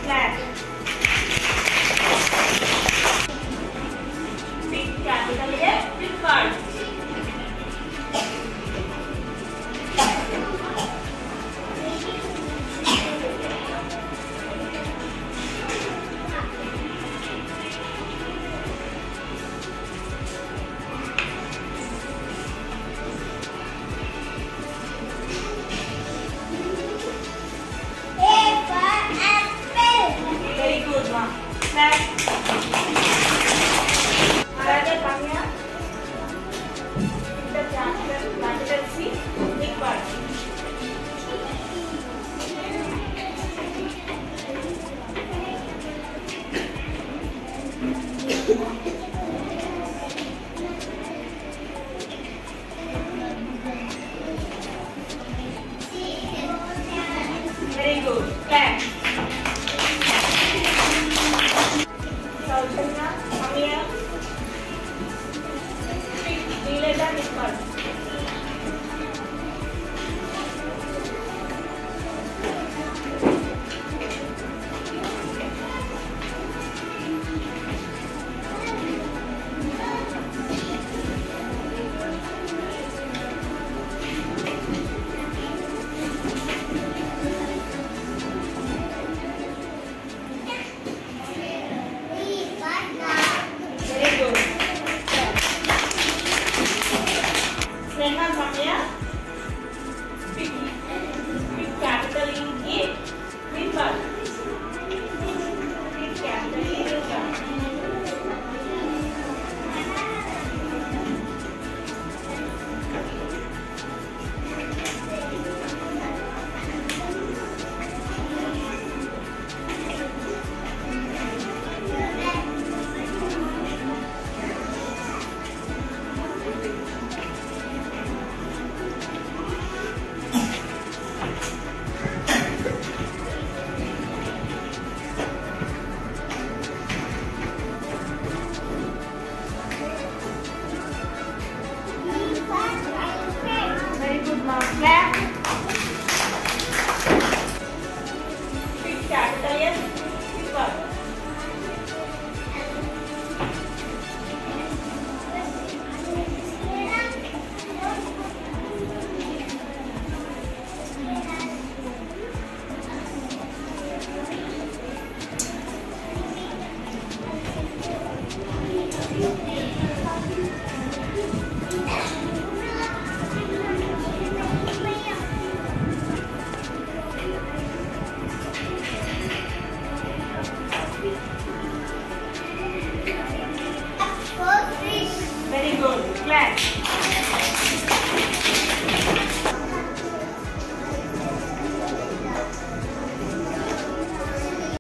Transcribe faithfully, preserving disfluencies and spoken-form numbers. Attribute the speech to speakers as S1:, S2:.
S1: Clap. Big capital F, big word. Very good, ma. Next. Another come here. The capital, capital C, big word. Very good. Clap. Come here. Three letter big word. Come here. Big, big capital E, big word. Big capital E, big word. Very good, ma'am. Clap. Big capital S, big word. Thank you.